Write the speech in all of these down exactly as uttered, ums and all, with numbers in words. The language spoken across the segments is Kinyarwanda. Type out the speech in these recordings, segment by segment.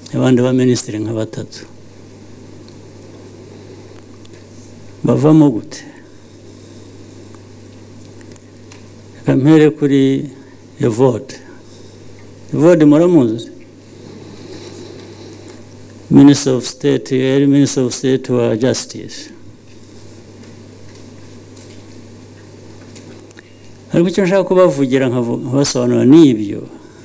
abandi ba minisitiri nka batatu bavamo gute kampere kuri Evode Evode muramuzi Minister of State yari Minister of State wa Justice ariko icyo nshaka kubavugira nkabasobanura n'ibyo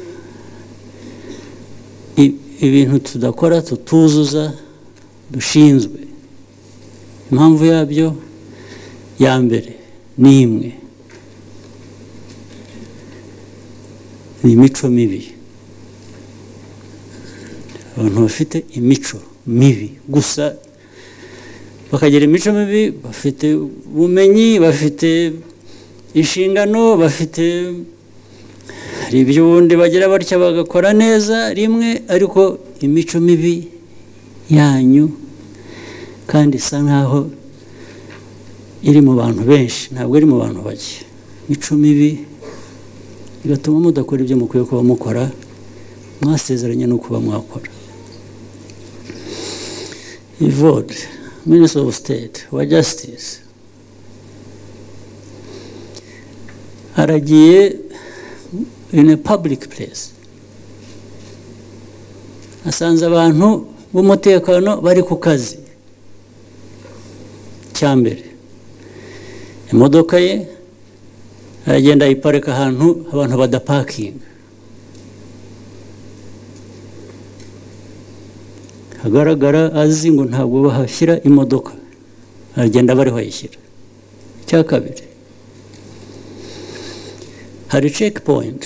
ibintu tudakora tutuzuza dushinzwe impamvu yabyo ya mbere ni imwe ni imico mibi abantu bafite imico mibi gusa bakagira imico mibi bafite ubumenyi bafite inshingano bafite hari iby'ubundi bagira batya bagakora neza rimwe ariko imico mibi yanyu kandi isa nkaho iri mu bantu benshi ntabwo iri mu bantu bake imico mibi bigatuma mudakora ibyo mukwiye kuba mukora mwasezeranye no kuba mwakora Evode Minister of State wa Justice aragiye in a public place asanze abantu b'umutekano bari ku kazi cyambere imodoka ye aragenda ayiparika ahantu abantu badapakinga hagaragara azi ngo ntabwo bahashyira imodoka aragenda bariho ayishyira cya kabiri hari checkpoint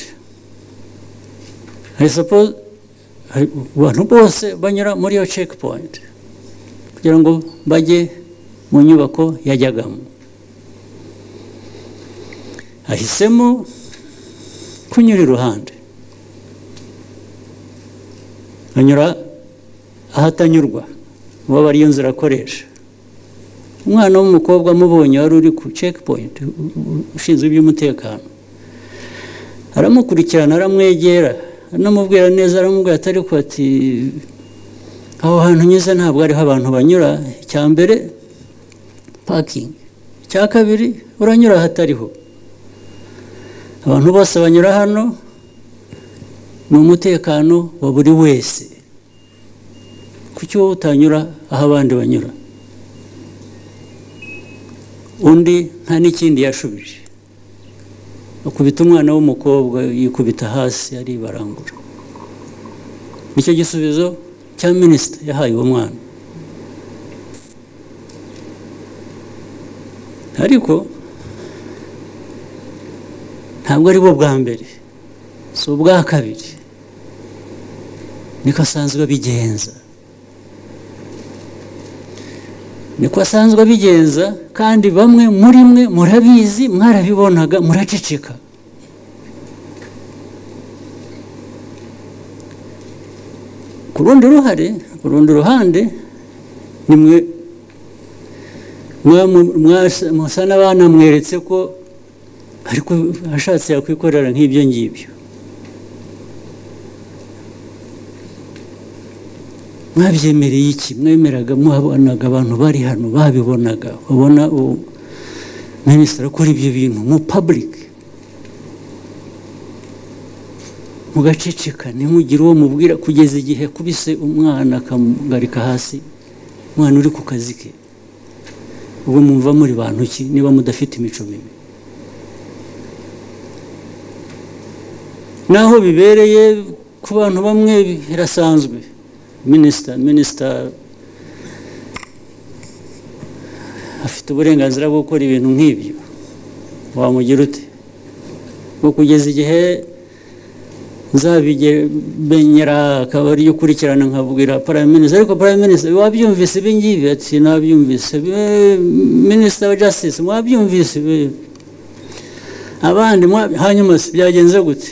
I suppose abantu bose banyura muri iyo checkpoint kugira ngo bajye mu nyubako yajyagamo ahisemo kunyura iruhande anyura ahatanyurwa uwo bari iyo nzira akoresha umwana w'umukobwa amubonye wari uri ku checkpoint ushinzwe iby'umutekano aramukurikirana aramwegera anamubwira neza aramubwira atari ko ati aho hantu nyuze ntabwo ariho abantu banyura icya mbere parking icya kabiri uranyura ahatariho abantu bose banyura hano ni umutekano wa buri wese kuki wowe utanyura aho abandi banyura undi nta n'ikindi yashubije akubita umwana w'umukobwa yikubita hasi aribarangura nicyo gisubizo cya minisita yahaye uwo mwana ariko ntabwo ari bo bwa mbere si ubwa kabiri niko asanzwe abigenza niko asanzwe abigenza kandi bamwe muri mwe murabizi mwarabibonaga muraceceka ku rundi ruhare ku rundi ruhande nimwe musa n'abana mweretse ko ariko ashatse yakwikorera nk'ibyo ngibyo mwabyemereye iki mwemeraga muhabonaga abantu bari hano babibonaga ubona minisitiri akora ibyo bintu mu public mugaceceka ntimugire uwo mubwira kugeza igihe kubise umwana akamugarika hasi umwana uri ku kazi ke ubwo mumva muri bantu ki niba mudafite imico mibi naho bibereye ku bantu bamwe birasanzwe minisita minisita afite uburenganzira bwo gukora ibintu nk'ibyo wamugira ute bwo kugeza igihe nzabimenyera akaba ariyo ukurikirana nkabwira prime minister ariko prime minister wabyumvise ibi ngibi ati nabyumvise minisita wa justice mwabyumvise abandi hanyuma byagenze gute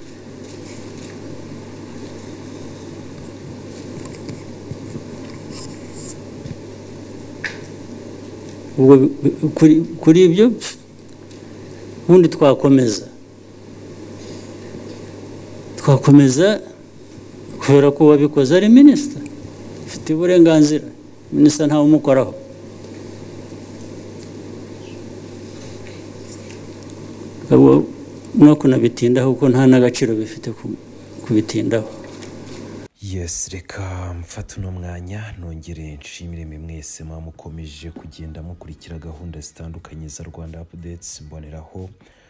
kuri ibyo ubundi twakomeza twakomeza kubera ko wabikoze ari minisita ufite uburenganzira minisita ntawe umukoraho no kunabitindaho kuko nta n'agaciro bifite kubitindaho. Yes, reka mfata uno mwanya nongere nshimire mwe mwese mwamukomeje kugenda mukurikira gahunda zitandukanye za Rwanda Updates, mboneraho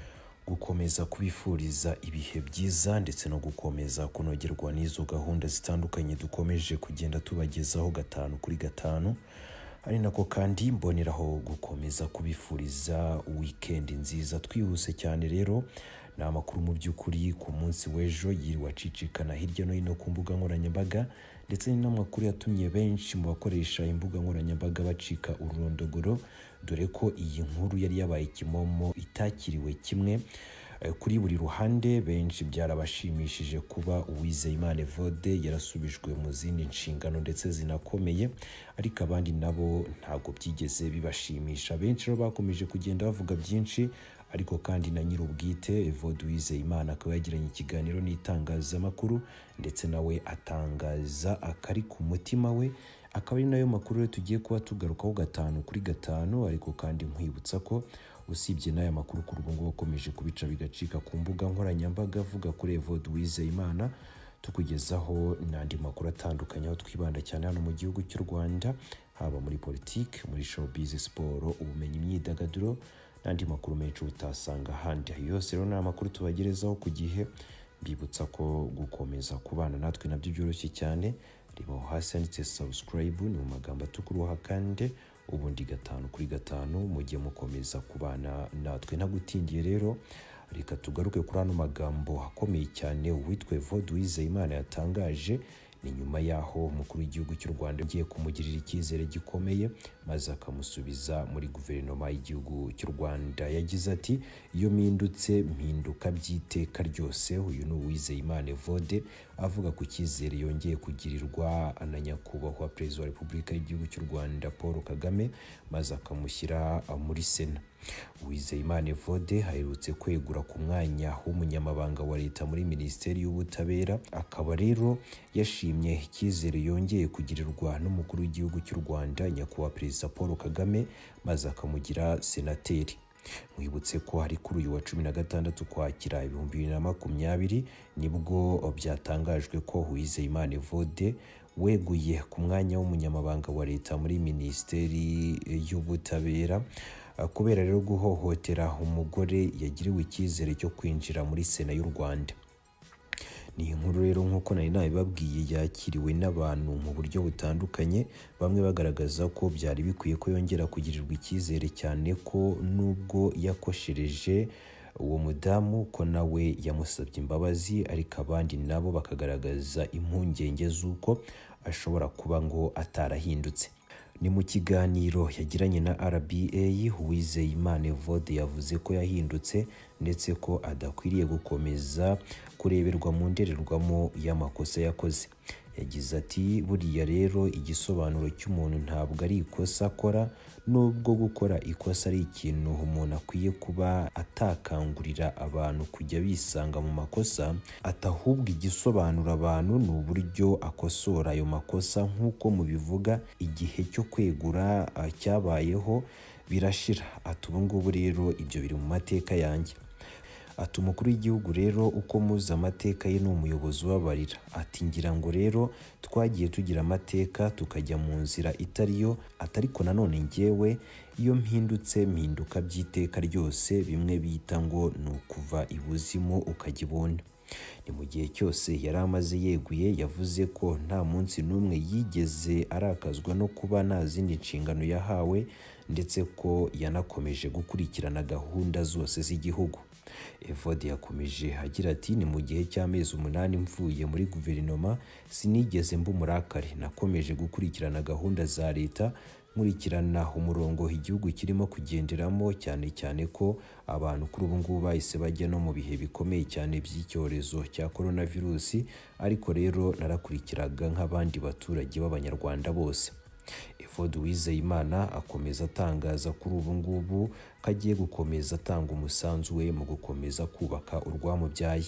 gukomeza kubifuriza ibihe byiza ndetse no gukomeza kunogerwa n'izo gahunda zitandukanye dukomeje kugenda tubagezaho gatanu kuri gatanu. Ari nako kandi mboneraho gukomeza kubifuriza weekend nziza. Twihuse cyane rero na amakuru mu by'ukuri ku munsi w'ejo yiriwe acicikana hirya no hino ku mbuga nkoranyambaga, ndetse n'amakuru yatumye benshi mu bakoresha imbuga nkoranyambaga bacika ururondogoro, dore ko iyi nkuru yari yabaye kimomo itakiriwe kimwe kuri buri ruhande. Benshi byarabashimishije kuba Uwizeyimana Evode yarasubijwe mu zindi nshingano ndetse zinakomeye, ariko abandi nabo ntago byigeze bibashimisha. Benshi rero bakomeje kugenda bavuga byinshi, ariko kandi na nyir'ubwite Evode Uwizeyimana akaba yagiranye ikiganiro n'itangazamakuru, ndetse nawe atangaza akari ku mutima we. Akaba ari nayo makuru rero tugiye kuba tugarukaho gatanu kuri gatanu, ariko kandi nkwibutsa ko usibye n'aya makuru kuri ubu ngubu akomeje kubica bigacika ku mbuga nkoranyambaga avuga kuri Evode Uwizeyimana, tukugezaho n'andi makuru atandukanye aho twibanda cyane hano mu gihugu cy'u Rwanda, haba muri politiki, muri showbiz, siporo, ubumenyi, imyidagaduro n'andi makuru menshi utasanga ahandi. Yose rero ni amakuru tubagerezaho ku gihe. Mbibutsa ko gukomeza kubana natwe nabyo byoroshye cyane. Reba hasi handitse subscribe ni mu magambo atukuruha, kandi ubundi gatanu kuri gatanu mujye mukomeza kubana natwe. Ntagutindiye rero, reka tugaruke kuri ano magambo akomeye cyane uwitwa Evode Uwizeyimana yatangaje. Ni nyuma yaho umukuru w'igihugu cy'u Rwanda agiye kumugirira icyizere gikomeye maze akamusubiza muri guverinoma y'igihugu cy'u Rwanda. Yagize ati iyo mpindutse mpinduka by'iteka ryose. Uyu ni Uwizeyimana Evode avuga ku cyizere yongeye kugirirwa na nyakubahwa perezida wa Repubulika y'igihugu cy'u Rwanda Paul Kagame maze akamushyira muri Sena. Uwizeyimana Evode aherutse kwegura ku mwanya w'umunyamabanga wa leta muri Minisiteri y'Ubutabera, akaba rero yashimye icyizere yongeye kugirirwa n'umukuru w'igihugu cy'u Rwanda nyakubahwa perezida Paul Kagame maze akamugira senateri. Mwibutse ko hari kuri uyu wa cumi na gatandatu Ukwakira ibihumbi bibiri na makumyabiri nibwo byatangajwe ko Uwizeyimana Evode weguye ku mwanya w'umunyamabanga wa leta muri Minisiteri y'Ubutabera kubera rero guhohotera umugore yagiriwe icyizere cyo kwinjira muri Sena y'u Rwanda. Ni inkuru rero nk'uko nari nabibabwiye yakiriwe n'abantu mu buryo butandukanye, bamwe bagaragaza ko byari bikwiye ko yongera kugirirwa icyizere, cyane ko nubwo yakoshereje uwo mudamu ko nawe yamusabye imbabazi, ariko abandi nabo bakagaragaza impungenge z'uko ashobora kuba ngo atarahindutse. Ni mu kiganiro yagiranye na R B A, Uwizeyimana Evode yavuze ko yahindutse ndetse ko adakwiriye gukomeza kureberwa mu ndorerwamo y'amakosa yakoze. Yagize ati buriya rero igisobanuro cy'umuntu ntabwo ari ikosa akora, nubwo gukora ikosa ari ikintu umuntu akwiye kuba atakangurira abantu kujya bisanga mu makosa, atahubwo igisobanura abantu ni uburyo akosora ayo makosa. nk'uko mubivuga igihe cyo kwegura cyabayeho birashira. Ati ubu ngubu rero ibyo biri mu mateka yanjye. Ati umukuru w'igihugu rero uko muzi amateka ye ni umuyobozi ubabarira. Ati ngira ngo rero twagiye tugira amateka tukajya mu nzira itariyo. Ati ariko nanone njyewe iyo mpindutse mpinduka by'iteka ryose, bimwe bita ngo ni ukuva ibuzimu ukajya ibona. Ni mu gihe cyose yari amaze yeguye yavuze ko nta munsi n'umwe yigeze arakazwa no kuba nta zindi nshingano yahawe, ndetse ko yanakomeje gukurikirana gahunda zose z'igihugu. Evode yakomeje agira ati ni mu gihe cy'amezi umunani mvuye muri guverinoma sinigeze mba umurakare, nakomeje gukurikirana gahunda za leta, nkurikirana umurongo igihugu kirimo kugenderamo, cyane cyane ko abantu kuri ubu ngubu bahise bajya no mu bihe bikomeye cyane by'icyorezo cya coronavirus, ariko rero narakurikiraga nk'abandi baturage b'abanyarwanda bose. Evode Uwizeyimana akomeza atangaza kuri ubu ngubu ko agiye gukomeza atanga umusanzu we mu gukomeza kubaka urwamubyaye.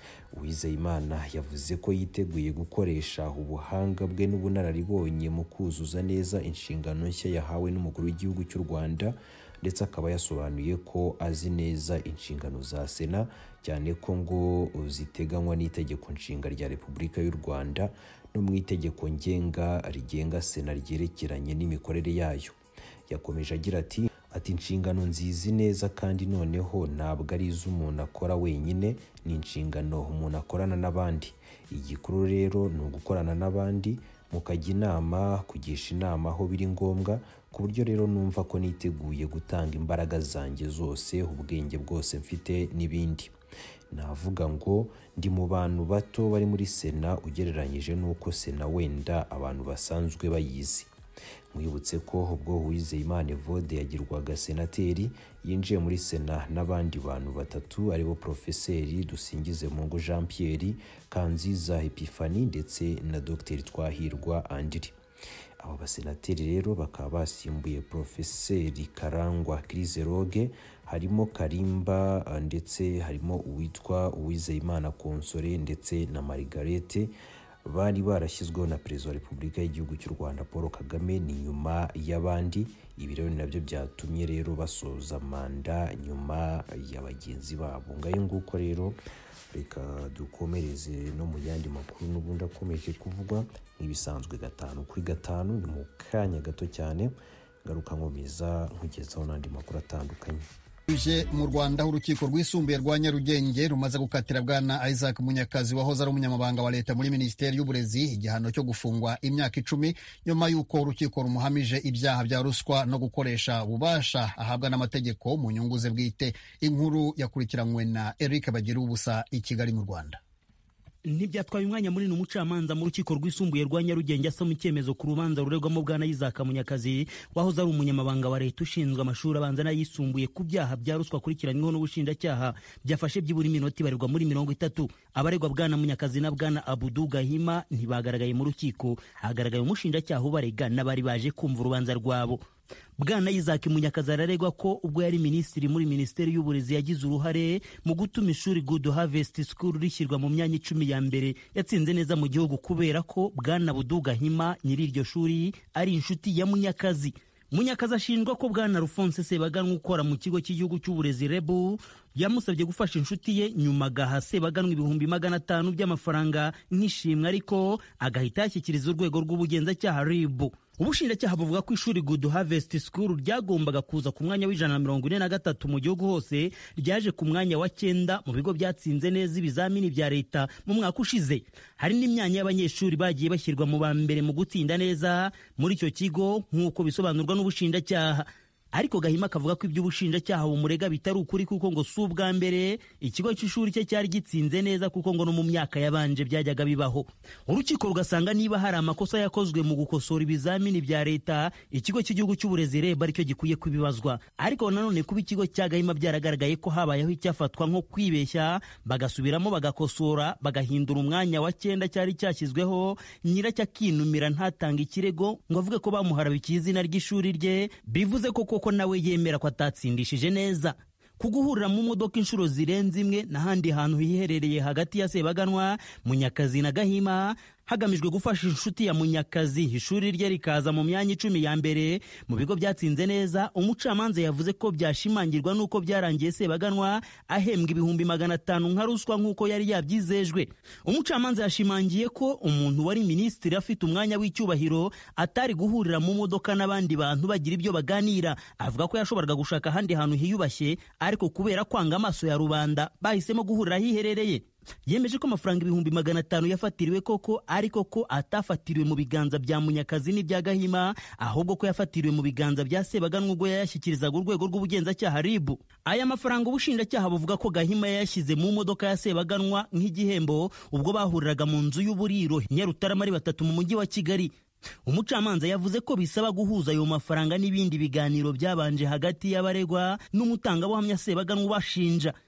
Uwizeyimana yavuze ko yiteguye gukoresha ubuhanga bwe n'ubunararibonye mu kuzuza neza inshingano nshya yahawe n'umukuru w'igihugu cy'u Rwanda, ndetse akaba yasobanuye ko azi neza inshingano za Sena, cyane ko ngo ziteganywa n'itegeko nshinga rya Repubulika y'u Rwanda no mu itegeko ngenga rigenga Sena ryerekeranye n'imikorere yayo. Yakomeje agira ati ati inshingano nzizi neza kandi noneho ntabwo ari iz'umuntu akora wenyine, ni inshingano umuntu akorana n'abandi. Igikuru rero ni ugukorana n'abandi, mukajya inama, kugisha inama aho biri ngombwa, ku buryo rero numva ko niteguye gutanga imbaraga zanjye zose, ubwenge bwose mfite n'ibindi. Navuga ngo ndi mu bantu bato bari muri Sena ugereranyije n'uko Sena wenda abantu basanzwe bayizi. Mwibutse ko ubwo Uwizeyimana Evode yagirwaga senateri yinjiye muri Sena n'abandi bantu batatu aribo Profeseri Dusingizemungu Jean Pierre, Kanziza Epifani ndetse na Dr Twahirwa Andiri. Aba basenateri rero bakaba basimbuye Profeseri Karangwa Krizeroge, harimo Karimba ndetse harimo uwitwa Uwizeyimana Konsore ndetse na Margarete, bari barashyizweho na Perezida wa Repubulika y'igihugu cy'u Rwanda Paul Kagame ni nyuma y'abandi. Ibi rero nabyo byatumye rero basoza manda nyuma ya bagenzi babo. Ngayo nguko rero reka dukomereze no mu yandi makuru n'ubundi akomeje kuvugwa nk'ibisanzwe gatanu kuri gatanu. Ni mu kanya gato cyane ngaruka nkomeza nkugezaho n'andi makuru atandukanye. Uje mu Rwanda urukiko rwisumbuye rwa Nyarugenge rumaze gukatira bwana Isaac Munyakazi wahoze ari umunyamabanga wa leta muri Minisiteri y'Uburezi igihano cyo gufungwa imyaka icumi nyuma y'uko urukiko rumuhamije ibyaha bya ruswa no gukoresha ububasha ahabwa n'amategeko mu nyungu ze bwite. Inkuru yakurikiranywe na Eric Bagirubusa i Kigali mu Rwanda. Ntibyatwaye umwanya munini umucamanza mu rukiko rwisumbuye rwa Nyarugenge asoma icyemezo ku rubanza ruregwamo bwana Isaac Munyakazi wahoze ari umunyamabanga wa leta ushinzwe amashuri abanza n'ayisumbuye ku byaha bya ruswa akurikiranyweho n'ubushinjacyaha byafashe byibura iminota ibarirwa muri mirongo itatu. Abaregwa bwana Munyakazi na bwana Abudu Gahima ntibagaragaye mu rukiko, hagaragaye umushinjacyaha ubarega n'abari baje kumva urubanza rwabo. Bwana Isaac Munyakazi araregwa ko ubwo yari minisitiri muri Minisiteri y'Uburezi yagize uruhare mu gutuma ishuri Good Harvest School rishyirwa mu myanya icumi ya mbere yatsinze neza mu gihugu, kubera ko bwana Abudu Gahima nyiri iryo shuri ari inshuti ya Munyakazi. Munyakazi ashinjwa ko bwana Alphonse Sebaganwa ukora mu kigo cy'igihugu cy'uburezi R E B yamusabye gufasha inshuti ye, nyuma agaha Sebaganwa ibihumbi magana atanu by'amafaranga nk'ishimwe, ariko agahita yashyikiriza urwego rw'ubugenzacyaha R I B. Ubushinjacyaha buvuga ko ishuri Good Harvest School ryagombaga kuza ku mwanya w'ijana na mirongo ine na gatatu mu gihugu hose, ryaje ku mwanya wa cyenda mu bigo byatsinze neza ibizamini bya leta mu mwaka ushize. Hari n'imyanya y'abanyeshuri bagiye bashyirwa mu ba mbere mu gutsinda neza muri icyo kigo nk'uko bisobanurwa n'ubushinjacyaha. Ariko Gahima akavuga ko iby'ubushinjacyaha bumurega bitari ukuri, kuko ngo si ubwa mbere ikigo cy'ishuri cye cyari gitsinze neza, kuko ngo no mu myaka yabanje byajyaga bibaho. Urukiko rugasanga niba hari amakosa yakozwe mu gukosora ibizamini bya leta, ikigo cy'igihugu cy'uburezi R E B aricyo gikwiye kubibazwa. Ariko nanone kuba ikigo cya Gahima byaragaragaye ko habayeho icyafatwa nko kwibeshya, bagasubiramo bagakosora bagahindura umwanya wa cyenda cyari cyashyizweho, nyiracyo akinumira ntatanga ikirego ngo avuge ko bamuharabikiye izina ry'ishuri rye, bivuze ko ko nawe yemera ko atatsindishije neza. Kuguhurira mu modoka inshuro zirenze imwe n'ahandi hantu hiherereye hagati ya Sebaganwa, Munyakazi na Gahima hagamijwe gufasha inshuti ya Munyakazi ishuri rye rikaza mu myanya icumi ya mbere mu bigo byatsinze neza. Umucamanza yavuze ko byashimangirwa n'uko byarangiye Sebaganwa ahembwa ibihumbi magana atanu nka ruswa nk'uko yari yabyizejwe. Umucamanza yashimangiye ko umuntu wari minisitiri afite umwanya w'icyubahiro atari guhurira mu modoka n'abandi bantu bagira ibyo baganira. Avuga ko yashoboraga gushaka ahandi hantu hiyubashye, ariko kubera kwanga amaso ya rubanda bahisemo guhurira hiherereye. Yemeje ko amafaranga ibihumbi magana atanu yafatiriwe koko, ariko ko atafatiriwe mu biganza bya Munyakazi n'ibya Gahima, ahubwo ko yafatiriwe mu biganza bya Sebaganwa ubwo yayashyikirizaga urwego rw'ubugenzacyaha R I B. Aya mafaranga ubushinjacyaha buvuga ko Gahima yayashyize mu modoka ya Sebaganwa nk'igihembo ubwo bahuriraga mu nzu y'uburiro Nyarutarama ari batatu mu mujyi wa Kigali. Umucamanza yavuze ko bisaba guhuza ayo mafaranga n'ibindi biganiro byabanje hagati y'abaregwa n'umutangabuhamya Sebaganwa ubashinja.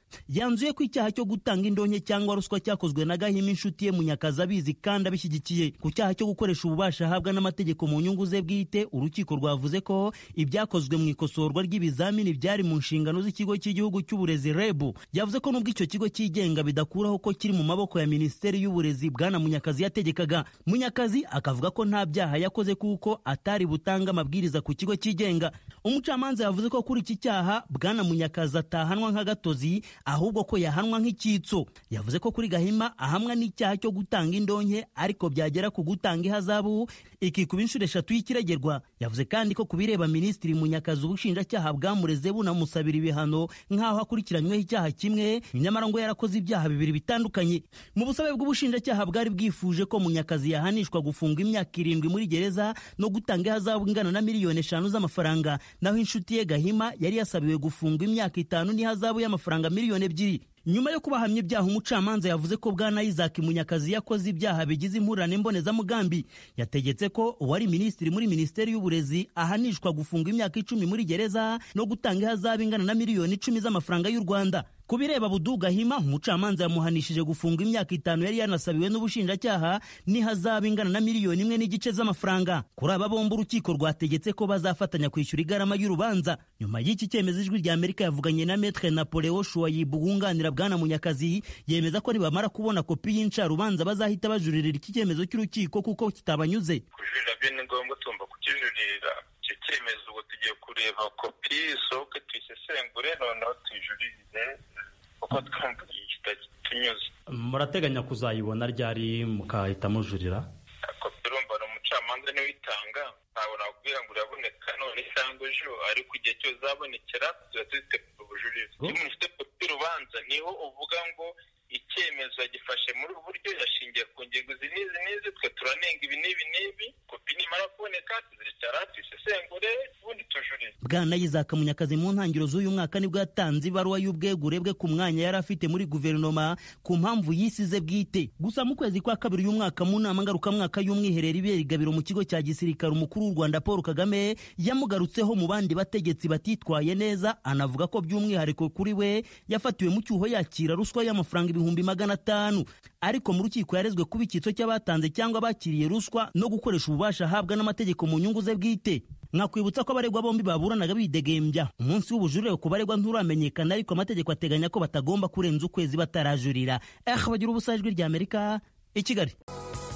yanzuye ko icyaha cyo gutanga indonke cyangwa ruswa cyakozwe na Gahima inshuti ye Munyakazi abizi kandi abishyigikiye. Ku cyaha cyo gukoresha ububasha ahabwa n'amategeko mu nyungu ze bwite, urukiko rwavuze ko ibyakozwe mu ikosorwa ry'ibizamini byari mu nshingano z'ikigo cy'igihugu cy'uburezi R E B. Yavuze ko nubwo icyo kigo cyigenga bidakuraho ko kiri mu maboko ya Minisiteri y'Uburezi bwana Munyakazi yategekaga. Munyakazi akavuga ko nta byaha yakoze kuko atari butanga amabwiriza ku kigo cyigenga. Umucamanza yavuze ko kuri iki cyaha bwana Munyakazi atahanwa nk'agatozi ahubwo ko yahanwa nk'icyitso. Yavuze ko kuri Gahima ahamwa n'icyaha cyo gutanga indonke ariko byagera ku gutanga ihazabu ikikuba inshuro eshatu y'ikiregerwa. Yavuze kandi ko kubireba Minisitiri Munyakazi ubushinjacyaha bwamureze bunamusabira ibihano nk'aho akurikiranyweho icyaha kimwe, nyamara ngo yarakoze ibyaha bibiri bitandukanye. Mu busabe bw'ubushinjacyaha bwari bwifuje ko Munyakazi yahanishwa gufunga imyaka irindwi muri gereza no gutanga ihazabu ingana na miliyoni eshanu z'amafaranga, naho inshuti ye Gahima yari yasabiwe gufunga imyaka itanu n'ihazabu y'amafaranga miliyoni ebyiri. Nyuma yo kubahamya ibyaha, umucamanza yavuze ko bwana Isaac Munyakazi yakoze ibyaha bigize impurane mbonezamugambi. Yategetse ko uwari minisitiri muri Minisiteri y'Uburezi ahanishwa gufunga imyaka icumi muri gereza no gutanga ihazabu ingana na miliyoni icumi z'amafaranga y'u Rwanda. Kubireba Budu Gahima, umucamanza yamuhanishije gufunga imyaka itanu yari yanasabiwe n'ubushinjacyaha n'ihazabu ingana na miliyoni imwe n'igice z'amafaranga. Kuri aba bombi urukiko rwategetse ko bazafatanya kwishyura igarama y'urubanza. Nyuma y'iki cyemezo ijwi rya Amerika yavuganye na Maître Napoleon Shuayibu wunganira bwana Munyakazi, yemeza ko nibamara kubona kopi y'incarubanza bazahita bajuririra iki cyemezo cy'urukiko kuko kitabanyuze. Kujurira bene ngombwa tumba kukijurira icyo cyemezo, ubwo tugiye kureba kopi isohoke tuyisesengure noneho tuyijuririze uko twumva kitatunyuze. Murateganya kuzayibona ryari mukahita mujurira? Kopi urumva ni umucamanza niwe itanga, ntabwo nakubwira ngo uraboneka none cyangwa ejo, ariko igihe cyose uzabonekera tuba tuzitegura ubujurire. Iyo umuntu ufite kopi y'urubanza niho uvuga ngo icyemezo yagifashe muri ubu buryo, yashingiye ku ngingo izi n'izi n'izi, twe turanenga ibi n'ibi n'ibi, kopi nimara kuboneka tuzicara tuyisesengure ubundi tujurire. Bwana Isaac Munyakazi mu ntangiriro z'uyu mwaka nibwo yatanze ibaruwa y'ubwegure bwe ku mwanya yari afite muri guverinoma ku mpamvu yisize bwite. Gusa mu kwezi kwa kabiri uyu mwaka mu nama ngarukamwaka y'umwiherero ibera igabiro mu kigo cya gisirikare, umukuru w'u Rwanda Paul Kagame yamugarutseho mu bandi bategetsi batitwaye neza, anavuga ko by'umwihariko kuri we yafatiwe mu cyuho yakira ruswa y'amafaranga ibihumbi magana atanu. Ariko mu rukiko yarezwe kuba icyitso cy'abatanze cyangwa bakiriye ruswa no gukoresha ububasha ahabwa n'amategeko mu nyungu ze bwite. Mwakwibutsa ko abaregwa bombi baburanaga bidegembya. Umunsi w'ubujurire ku baregwa nturamenyekana, ariko amategeko ateganya ko batagomba kurenza ukwezi batarajurira. Eh, bagira ubusa ijwi rya Amerika i Kigali.